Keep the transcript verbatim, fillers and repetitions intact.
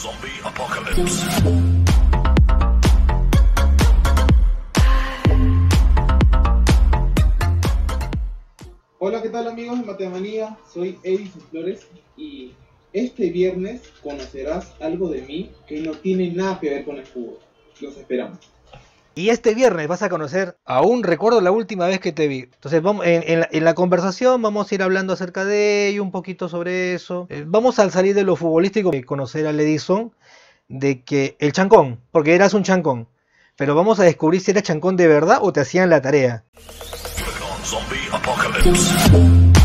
Zombie Apocalypse. Hola, ¿qué tal amigos de Matemanía? Soy Edison Flores y este viernes conocerás algo de mí que no tiene nada que ver con el fútbol. Los esperamos. Y este viernes vas a conocer, aún recuerdo la última vez que te vi. Entonces vamos, en, en la, en la conversación vamos a ir hablando acerca de ello, un poquito sobre eso. Eh, vamos a salir de lo futbolístico y conocer al Edison, de que el chancón, porque eras un chancón. Pero vamos a descubrir si eras chancón de verdad o te hacían la tarea. Zombie Apocalypse.